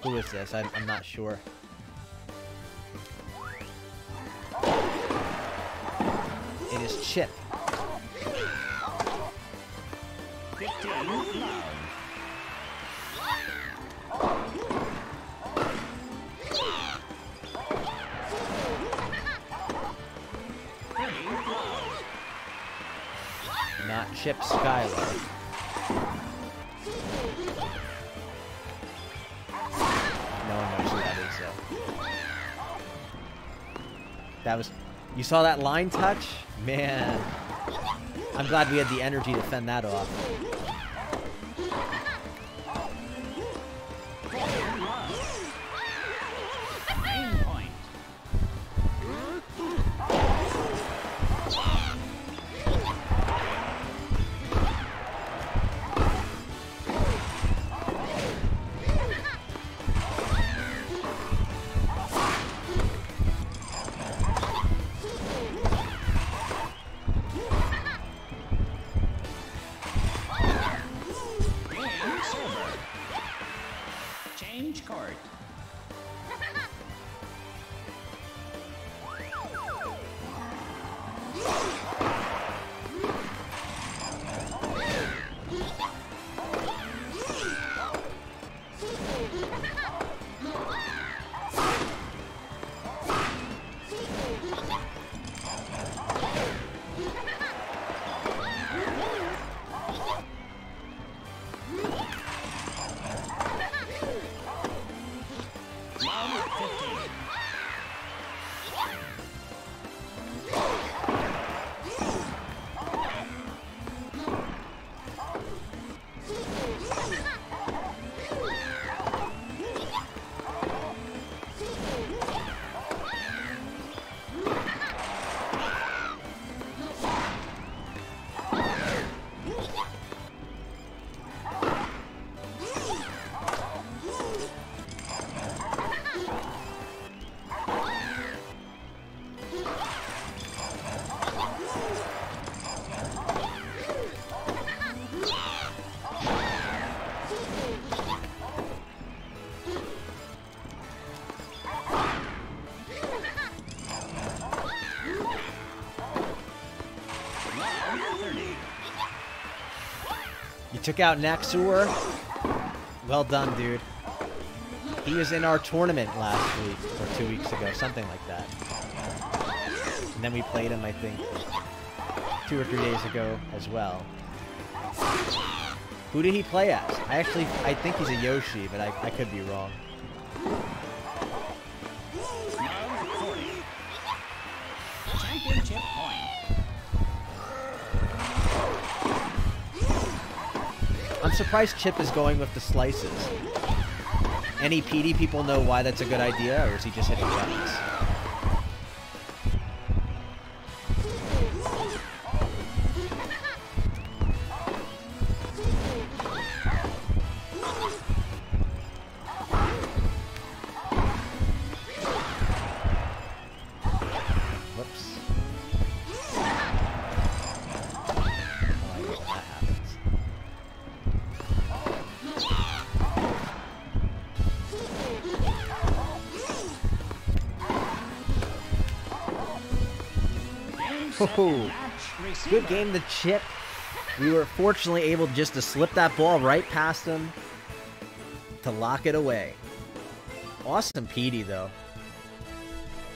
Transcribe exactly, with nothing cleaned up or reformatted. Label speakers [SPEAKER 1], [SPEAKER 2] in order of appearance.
[SPEAKER 1] Who is this? I'm, I'm not sure. It is Chip. Not Chip Skylar. No one knows who that is, though. That was... You saw that line touch? Man. I'm glad we had the energy to fend that off. Took out Naxur. Well done, dude. He was in our tournament last week, or two weeks ago, something like that. And then we played him, I think, two or three days ago as well. Who did he play as? I actually, I think he's a Yoshi, but I, I could be wrong.
[SPEAKER 2] Championship point.
[SPEAKER 1] I'm surprised Chip is going with the slices. Any Petey people know why that's a good idea, or is he just hitting buttons? Good game to Chip. We were fortunately able just to slip that ball right past him to lock it away. Awesome Petey, though.